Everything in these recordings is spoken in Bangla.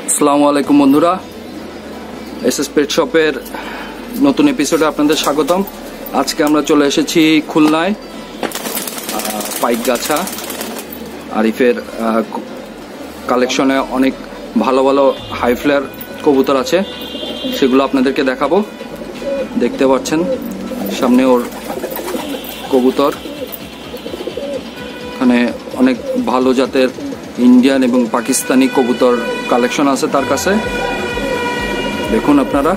আসসালামু আলাইকুম বন্ধুরা, এসএস পেট শপের নতুন এপিসোডে আপনাদের স্বাগতম। আজকে আমরা চলে এসেছি খুলনায়, পাইকগাছা আরিফের কালেকশনে অনেক ভালো ভালো হাই ফ্লেয়ার কবুতর আছে, সেগুলো আপনাদেরকে দেখাবো। দেখতে পাচ্ছেন সামনে ওর কবুতর, এখানে অনেক ভালো জাতের ইন্ডিয়ান এবং পাকিস্তানি কবুতর কালেকশন আছে তার কাছে, দেখুন আপনারা।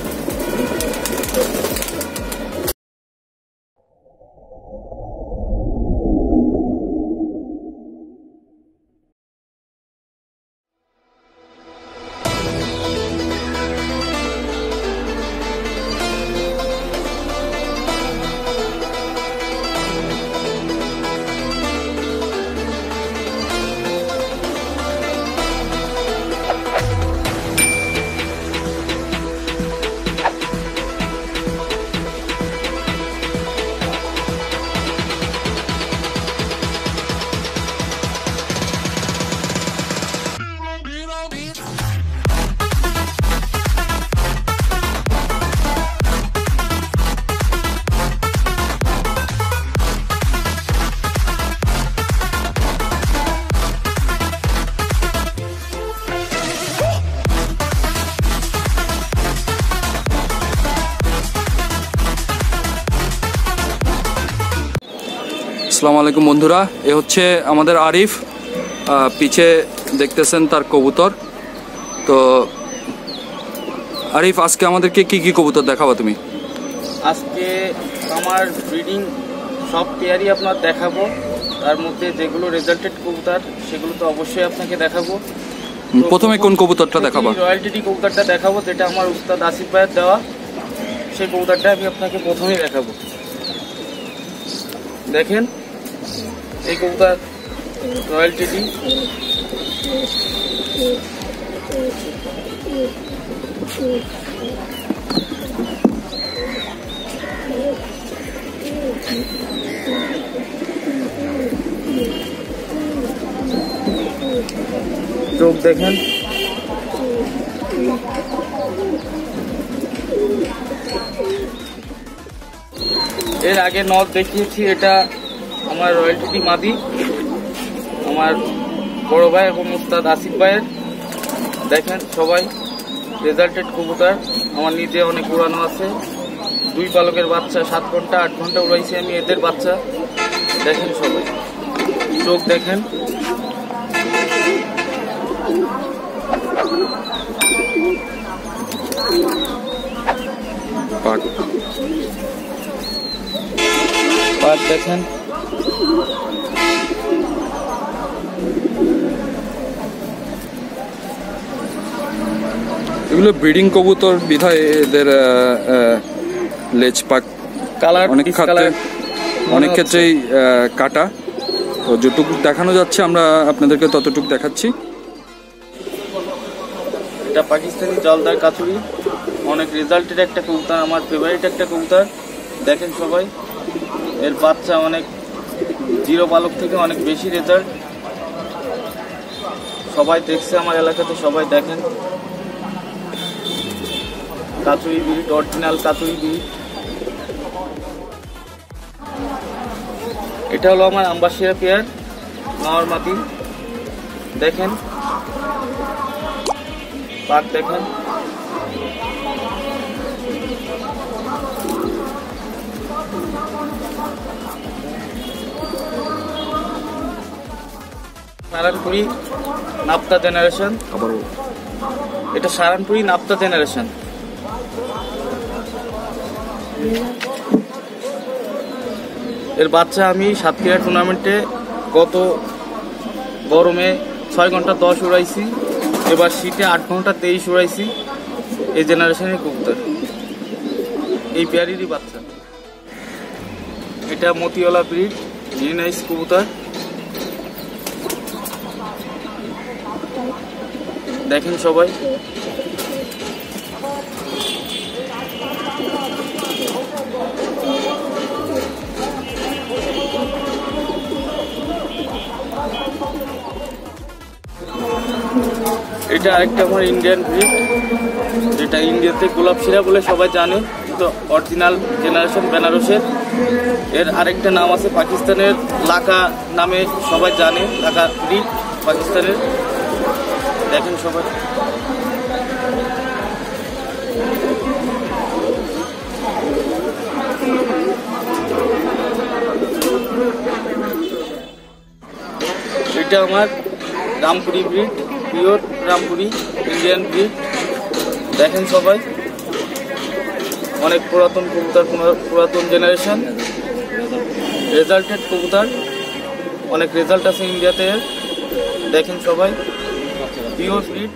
আসসালামু আলাইকুম বন্ধুরা, এ হচ্ছে আমাদের আরিফ, পিছে দেখতেছেন তার কবুতর। তো আরিফ, আজকে আমাদেরকে কি কি কবুতর দেখাবো তুমি? আজকে আমার ব্রিডিং সব পেয়ারই আপনার দেখাবো, তার মধ্যে যেগুলো রেজাল্টেড কবুতর সেগুলো তো অবশ্যই আপনাকে দেখাবো। প্রথমে কোন কবুতরটা দেখাবো? রয়্যালটি কবুতরটা দেখাবো, যেটা আমার উস্তাদ আসিফ ভাইয়ের দেওয়া, সেই কবুতরটা আমি আপনাকে প্রথমেই দেখাবো। দেখেন এই কবুতর রয়্যালটি। চোখ দেখেন, এর আগে নট দেখিয়েছি, এটা আমার রয়্যালটি মাদি, আমার বড় ভাই এবং উস্তাদ আসিফ ভাইয়ের। দেখেন সবাই রেজাল্টেড কবুতর, আমার নিজে অনেক উড়ানো আছে, 2 পালকের বাচ্চা 7 ঘন্টা 8 ঘন্টা উড়াইছি আমি এদের বাচ্চা। দেখেন সবাই, চোখ দেখেন, পাট দেখেন। এগুলো ব্রিডিং কবুতর বিধায় এদের লেজ পাক কালার অনেক ক্ষেত্রেই কাটা। তো যেটুকু দেখানো যাচ্ছে আমরা আপনাদেরকে ততটুকু দেখাচ্ছি। এটা পাকিস্তানি জলদার কাচুরি, অনেক রেজাল্টেড একটা কবুতর, আমার ফেভারিট একটা কবুতর। দেখেন সবাই, এর বাচ্চা অনেক 0 পালক থেকে অনেক বেশি রেজাল্ট, সবাই দেখছে আমার এলাকাতে, সবাই দেখেন। কাচুরি ব্রিড, অরিজিনাল কাচুরি ব্রিড। এটা হলো আমার আম্বাসিয়া পেয়ার, নর মাদি। দেখেন পাক দেখেন, সারানপুরি নাপ্তা জেনারেশন, এটা সারানপুরি নাপ্তা জেনারেশন। এর বাচ্চা আমি সাতক্ষীরা টুর্নামেন্টে গত গরমে 6 ঘন্টা 10 উড়াইছি, এবার শীতে 8 ঘন্টা 23 উড়াইছি। এই জেনারেশনের কবুতর, এই পেয়ারেরই বাচ্চা। এটা মতিওয়ালা ব্রিড, ভেরি নাইস কবুতর। দেখেন সবাই, এটা আরেকটা আমার ইন্ডিয়ান ব্রিড, যেটা ইন্ডিয়াতে গোলাপ শিরা বলে সবাই জানে, তো অরিজিনাল জেনারেশন বেনারসের। এর আরেকটা নাম আছে পাকিস্তানের লাকা নামে সবাই জানে, লাকা ব্রিড পাকিস্তানের। দেখেন সবাই, এটা আমার Rampuri breed, pure Rampuri Indian breed. দেখেন সবাই, অনেক পুরাতন কবুতর, পুরাতন জেনারেশন, রেজাল্টেড কবুতর, অনেক রেজাল্ট আছে ইন্ডিয়াতে। দেখেন সবাই, পিওর ব্রিড।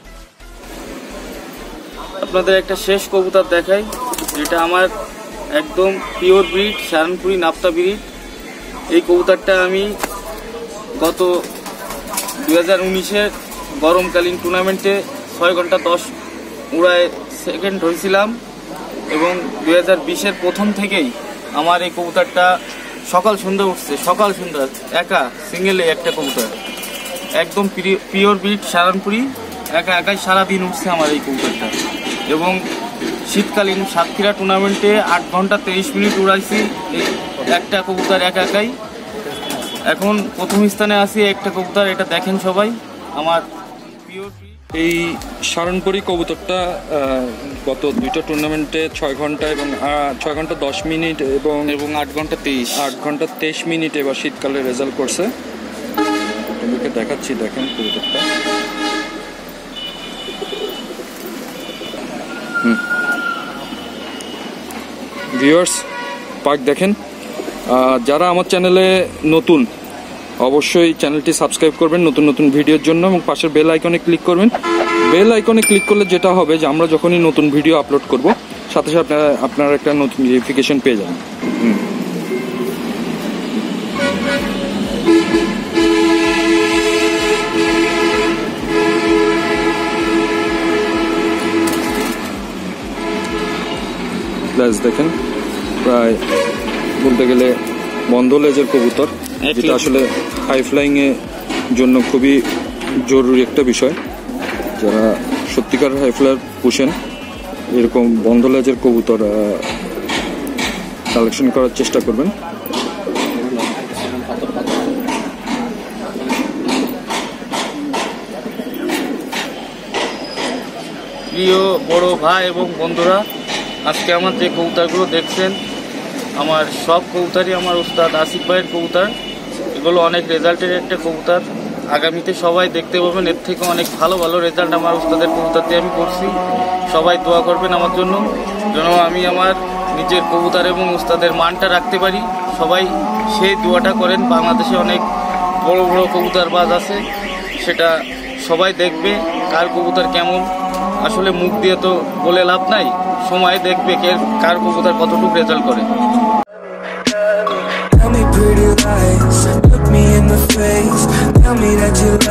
আপনাদের একটা শেষ কবুতর দেখাই, যেটা আমার একদম পিওর ব্রিড, সারানপুরি নাপ্তা ব্রিড। এই কবুতরটা আমি গত 2019-এর গরমকালীন টুর্নামেন্টে 6 ঘন্টা 10 উড়ায় সেকেন্ড হয়েছিলাম, এবং 2020-এর প্রথম থেকেই আমার এই কবুতরটা সকাল সন্ধ্যা উঠছে, সকাল সন্ধ্যা একা সিঙ্গেলে একটা কবুতর, একদম পিওর ব্রিড সারানপুরি, একাই সারাদিন উঠছে আমার এই কবুতরটা। এবং শীতকালীন সাতক্ষীরা টুর্নামেন্টে 8 ঘন্টা 23 মিনিট উড়াইছি একটা কবুতর একাই। এখন প্রথম স্থানে আছি একটা কবুতর, এটা দেখেন সবাই আমার পিওর। এই সারণপুরি কবুতরটা গত 2টা টুর্নামেন্টে 6 ঘন্টা এবং 6 ঘন্টা 10 মিনিট এবং 8 ঘন্টা 23 মিনিট এবার শীতকালে রেজাল্ট করছে। আপনাদেরকে দেখাচ্ছি, দেখেন কবুতরটা। ভিউয়ার্স পাক দেখেন। যারা আমার চ্যানেলে নতুন, অবশ্যই চ্যানেলটি সাবস্ক্রাইব করবেন নতুন নতুন ভিডিওর জন্য, এবং পাশের বেল আইকনে ক্লিক করবেন। বেল আইকনে ক্লিক করলে যেটা হবে যে আমরা যখনই নতুন ভিডিও আপলোড করব সাথে সাথে আপনারা একটা নতুন নোটিফিকেশন পেয়ে যাবেন। প্লাস দেখেন, প্রায় বলতে গেলে বন্ধ লেজের কবুতর, যেটা আসলে হাই ফ্লাইং এর জন্য খুবই জরুরি একটা বিষয়। যারা সত্যিকার হাই ফ্লায়ার পুষেন, এরকম বন্ধ লেজের কবুতর কালেকশন করার চেষ্টা করবেন। প্রিয় বড় ভাই এবং বন্ধুরা, আজকে আমার যে কবুতরগুলো দেখছেন, আমার সব কবুতরই আমার উস্তাদ আসিফ ভাইয়ের কবুতর। এগুলো অনেক রেজাল্টের একটা কবুতর, আগামীতে সবাই দেখতে পাবেন এর থেকে অনেক ভালো ভালো রেজাল্ট আমার উস্তাদের কবুতর দিয়ে আমি করছি। সবাই দোয়া করবেন আমার জন্য, যেন আমি আমার নিজের কবুতর এবং উস্তাদের মানটা রাখতে পারি। সবাই সেই দোয়াটা করেন। বাংলাদেশে অনেক বড় বড় কবুতরবাজ আছে, সেটা সবাই দেখবে কার কবুতর কেমন। আসলে মুখ দিয়ে তো বলে লাভ নাই, সময় দেখবে কার কবুতর কতটুকু রেজাল্ট করে। Tell me pretty lies, look me in the face, tell me that you